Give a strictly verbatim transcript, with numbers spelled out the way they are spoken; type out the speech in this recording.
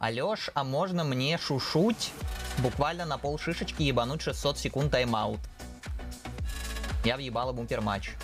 Алёш, а можно мне шушуть? Буквально на пол шишечки ебануть шестьсот секунд тайм-аут. Я въебал бумпер матч.